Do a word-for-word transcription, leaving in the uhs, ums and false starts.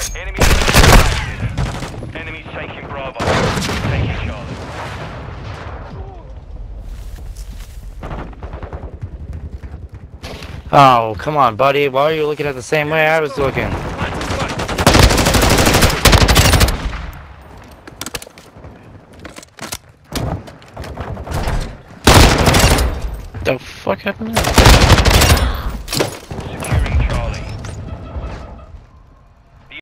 Enemy active. Enemies taking Bravo. Taking Charlie. Oh, come on, buddy. Why are you looking at the same way I was looking? The fuck happened there?